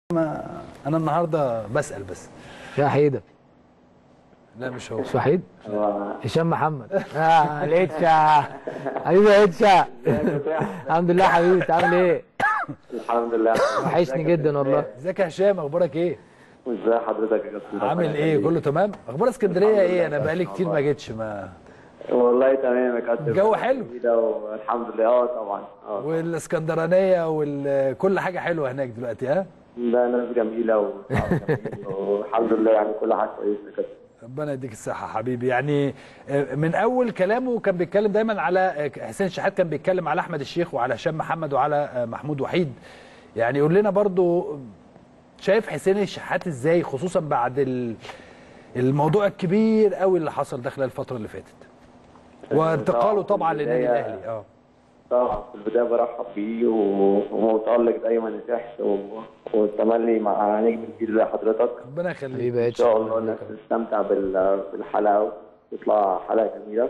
انا النهارده بسأل بس. يا حيدة. لا مش هو. مش وحيد؟ هشام محمد. الاتشا حبيبي يا اتشا. الحمد لله حبيبي، انت عامل ايه؟ الحمد لله. وحشني جدا والله. ازيك يا هشام، اخبارك ايه؟ ازي حضرتك يا كابتن؟ عامل ايه؟ كله تمام؟ اخبار اسكندريه ايه؟ انا بقالي كتير ما جيتش. والله تمام يا كابتن. الجو حلو؟ الحمد لله. طبعا والاسكندرانيه وكل حاجه حلوه هناك دلوقتي. ها؟ لا، ناس جميله والحمد لله، يعني كل حاجه كويسه يا كابتن. ربنا يديك الصحه حبيبي. يعني من اول كلامه كان بيتكلم دايما على حسين الشحات، كان بيتكلم على احمد الشيخ وعلى هشام محمد وعلى محمود وحيد. يعني يقول لنا برضو شايف حسين الشحات ازاي، خصوصا بعد الموضوع الكبير قوي اللي حصل داخل الفتره اللي فاتت وانتقاله طبعا للنادي الاهلي. طبعا في البدايه برحب بيه ومتالق دايما يتحس والتملي مع نجم كبير زي حضرتك. ربنا يخليك. ان شاء الله الناس تستمتع بالحلقه وتطلع حلقه جميله.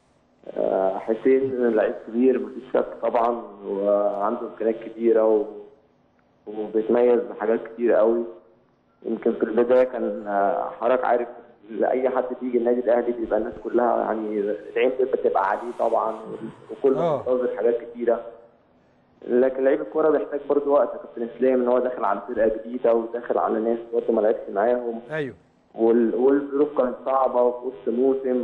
حسين لعيب كبير مفيش شك طبعا، وعنده امكانيات كبيره وبيتميز بحاجات كتير قوي. يمكن في البدايه كان حضرتك عارف لاي حد بيجي النادي الاهلي بيبقى الناس كلها يعني العين بتبقى عليه طبعا، وكل منتظر حاجات كتيره. لكن لعيب الكوره بيحتاج برضه وقت يا كابتن اسلام، ان هو داخل على فرقه جديده وداخل على ناس برضه ما لعبش معاهم. ايوه. والظروف كانت صعبه وفي وسط موسم،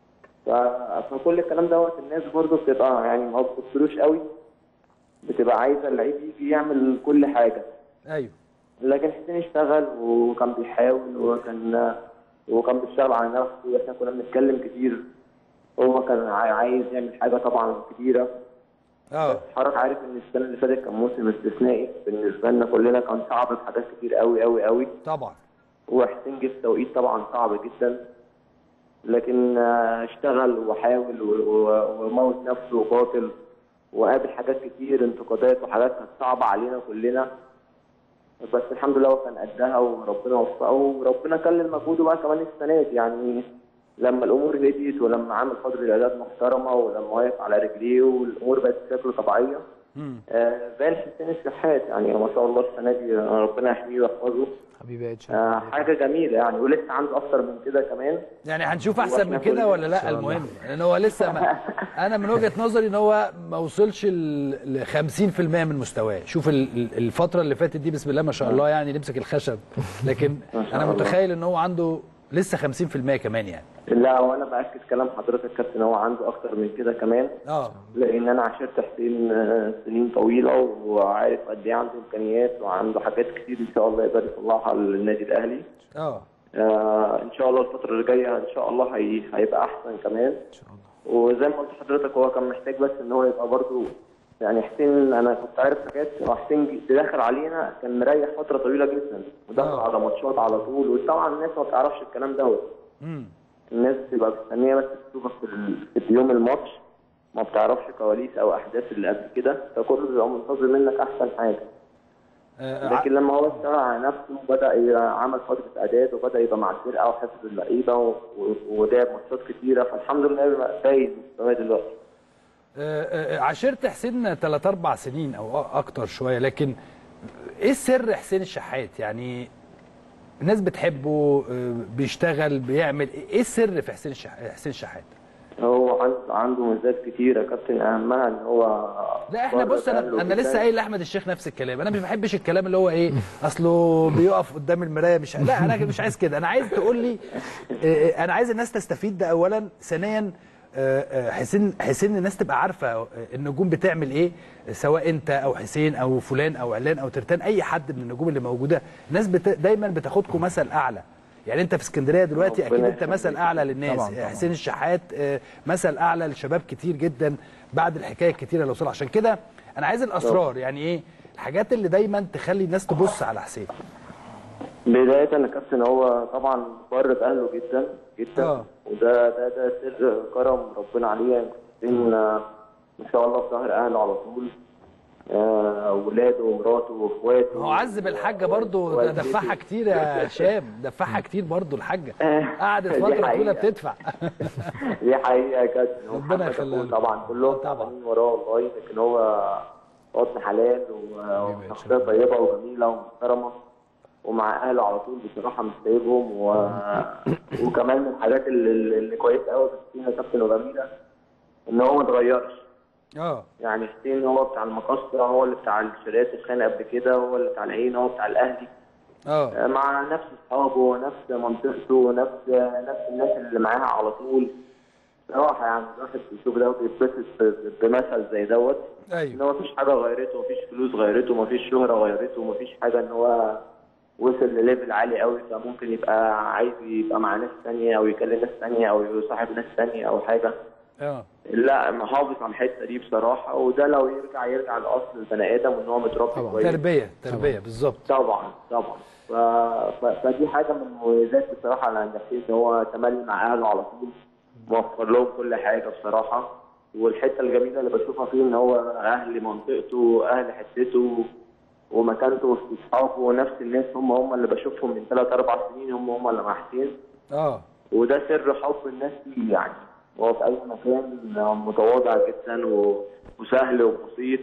فكل الكلام دوت الناس برضه بتبقى يعني ما بتبصلوش قوي، بتبقى عايزه اللعيب يجي يعمل كل حاجه. ايوه. لكن حسين اشتغل وكان بيحاول وكان بيشتغل على نفسه، واحنا كنا بنتكلم كتير. هو كان عايز يعمل حاجه طبعا كبيره. بس حضرتك عارف ان السنه اللي فاتت كان موسم استثنائي بالنسبه لنا كلنا، كان صعب في حاجات كتير قوي قوي قوي طبعا. وحسين جه في توقيت طبعا صعب جدا، لكن اشتغل وحاول وموت نفسه وقاتل وقابل حاجات كتير، انتقادات وحاجات كانت صعبه علينا كلنا. بس الحمد لله هو كان قدها وربنا وفقه، وربنا كلل مجهوده بقى كمان السنه دي. يعني لما الامور هديت ولما عمل فتره اعداد محترمه ولما واقف على رجليه والامور بقت بشكل طبيعيه، بان حسين الشحات يعني ما شاء الله السنه دي ربنا يحميه ويحفظه. حبيبي يا اتشا. حاجه جميله يعني، ولسه عنده اكتر من كده كمان. يعني هنشوف احسن من كده ولا لا؟ المهم لان هو لسه انا من وجهه نظري ان هو ما وصلش ل 50% من مستواه. شوف الفتره اللي فاتت دي بسم الله ما شاء الله يعني نمسك الخشب، لكن انا متخيل ان هو عنده لسه 50% كمان يعني. لا، وانا باكد كلام حضرتك كابتن، هو عنده اكتر من كده كمان. لان انا عاشرت حسين سنين طويله وعارف قد ايه عنده امكانيات وعنده حاجات كتير ان شاء الله يقدر يطلعها للنادي الاهلي. ان شاء الله الفتره اللي جايه ان شاء الله هيبقى احسن كمان ان شاء الله. وزي ما قلت لحضرتك هو كان محتاج بس ان هو يبقى برضه يعني حسين، انا كنت عارف حاجات. حسين داخل علينا كان مريح فتره طويله جدا وداخل على ماتشات على طول، وطبعا الناس ما بتعرفش الكلام دوت. الناس بتبقى مستنيه بس تشوفك في يوم الماتش، ما بتعرفش كواليس او احداث اللي قبل كده، فكله بيبقى منتظر منك احسن حاجه. لكن لما هو اشتغل على نفسه وبدا عمل فتره اعداد وبدا يبقى مع الفرقه وحفظ اللعيبه ولعب ماتشات كتيره، فالحمد لله باين مستواه دلوقتي. عاشرت حسين 3-4 سنين او اكتر شويه، لكن ايه سر حسين الشحات؟ يعني الناس بتحبه، بيشتغل بيعمل ايه السر في حسين الشحات؟ هو عنده ميزات كتيره يا كابتن، اهمها ان هو لا احنا بص انا لسه قايل لاحمد الشيخ نفس الكلام. انا مش بحبش الكلام اللي هو ايه اصله بيقف قدام المرايه لا انا مش عايز كده. انا عايز تقول لي انا عايز الناس تستفيد ده اولا. ثانيا حسين الناس تبقى عارفه النجوم بتعمل ايه، سواء انت او حسين او فلان او علان او ترتان، اي حد من النجوم اللي موجوده. الناس دايما بتاخدكم مثل اعلى. يعني انت في اسكندريه دلوقتي اكيد انت مثل اعلى للناس. طبعا. حسين الشحات مثل اعلى لشباب كتير جدا بعد الحكايه الكتيره اللي وصلها. عشان كده انا عايز الاسرار، يعني ايه الحاجات اللي دايما تخلي الناس تبص على حسين. بدايه يا كابتن هو طبعا بر باهله جدا جدا. وده سر كرم ربنا عليه. حسين ما شاء الله في ظهر اهله على طول، اولاده ومراته واخواته. هو عذب الحاجه برضه، دفعها كتير يا هشام، دفعها كتير برضه الحاجه. قعدت فتره طويله بتدفع. دي حقيقه يا كابتن. ربنا يخليك. طبعا كلهم تعبانين وراه والله، لكن هو ابن حلال وشخصيه طيبه وجميله ومحترمه. ومع اهله على طول بصراحه مش سايبهم وكمان من الحاجات اللي كويسه قوي في حسين يا كابتن وجميله ان هو ما اتغيرش. يعني حسين هو بتاع المقصه، هو اللي بتاع الشرقات الخان قبل كده، هو اللي بتاع العين، هو بتاع الاهلي. مع نفس اصحابه، نفس منطقته، نفس الناس اللي معاها على طول. صراحه يعني الواحد بيشوف ده وبيتبسط بمثل زي دوت. ان هو مفيش حاجه غيرته، مفيش فلوس غيرته، مفيش شهره غيرته، مفيش حاجه ان هو وصل لليفل عالي قوي فممكن يبقى عايز يبقى مع ناس ثانيه او يكلم ناس ثانيه او يصاحب ناس ثانيه او حاجه. لا، محافظ على الحته دي بصراحه، وده لو يرجع لاصل البني ادم وان هو متربي كويس. تربيه بالظبط. طبعا. فدي حاجه من المميزات بصراحه اللي عند حسين، ان هو تملي مع اهله على طول، موفر لهم كل حاجه بصراحه. والحته الجميله اللي بشوفها فيه ان هو اهل منطقته، اهل حتته ومكانته وسط اصحابه ونفس الناس هم اللي بشوفهم من 3-4 سنين هم اللي مع حسين. وده سر حب الناس فيه يعني. هو في اي مكان متواضع جدا وسهل وبسيط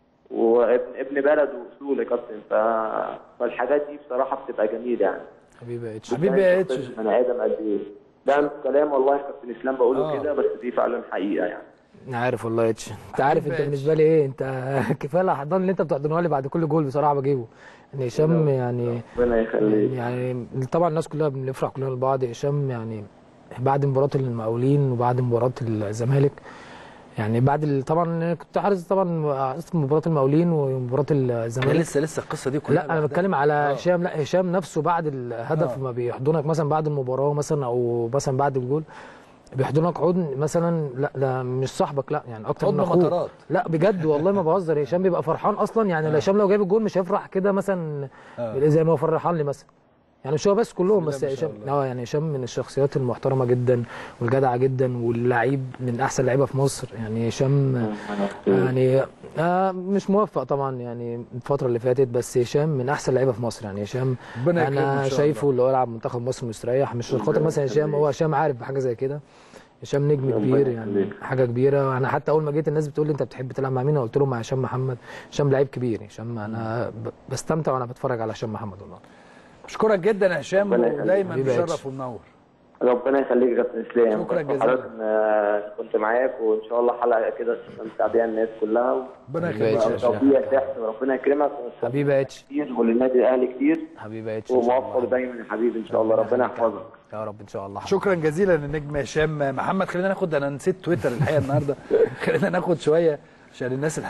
وابن بلد واصول يا كابتن. فالحاجات دي بصراحه بتبقى جميله يعني. حبيبي يا اتش بني ادم قد ايه. ده مش كلام والله يا كابتن اسلام بقوله كده، بس دي فعلا حقيقه يعني. عارف والله يا اتش، انت عارف انت بالنسبه لي ايه، انت كفايه الاحضان اللي انت بتحضنها لي بعد كل جول بصراحه بجيبه. يعني هشام يعني ربنا يخليك. يعني طبعا الناس كلها بنفرح كلنا لبعض. هشام يعني بعد مباراه المقاولين وبعد مباراه الزمالك، يعني بعد طبعا كنت حارس طبعا مباراه المقاولين ومباراه الزمالك. لسه القصه دي كلها. لا انا بتكلم على هشام. لا هشام نفسه بعد الهدف ما بيحضنك مثلا بعد المباراه مثلا او مثلا بعد الجول بيحضنك حضن مثلا. لا ده مش صاحبك، لا يعني اكتر من اخوك. لا بجد والله ما بهزر. هشام بيبقى فرحان اصلا يعني. هشام لو جايب الجول مش هيفرح كده مثلا زي ما هو فرحان لي مثلا. يعني مش هو بس كلهم، بس هشام يعني هشام من الشخصيات المحترمه جدا والجدعه جدا واللعيب من احسن لعيبه في مصر. يعني هشام يعني مش موفق طبعا يعني الفتره اللي فاتت، بس هشام من احسن لعيبه في مصر. يعني هشام انا شايفه اللي هو يلعب منتخب مصر مستريح، مش خاطر مثلا هشام، هو هشام عارف بحاجه زي كده. هشام نجم كبير يعني حاجه كبيره. انا حتى اول ما جيت الناس بتقول لي انت بتحب تلعب مع مين، قلت لهم مع هشام محمد. هشام لعيب كبير. هشام انا بستمتع وانا بتفرج على هشام محمد والله. اشكرك جدا يا هشام، ودايما مشرف ومنور. ربنا يخليك يا كابتن اسلام. شكرا جزيلا. كنت معاك وان شاء الله حلقه كده تستمتع بيها الناس كلها. ربنا يخليك. ربنا يكرمك. حبيبي يا اتش كتير وللنادي الاهلي كتير. حبيبي يا اتش وموفق دايما يا حبيبي ان شاء الله. ربنا يحفظك يا رب ان شاء الله. شكرا جزيلا للنجم هشام محمد. خلينا ناخد، انا نسيت تويتر الحقيقه النهارده. خلينا ناخد شويه عشان الناس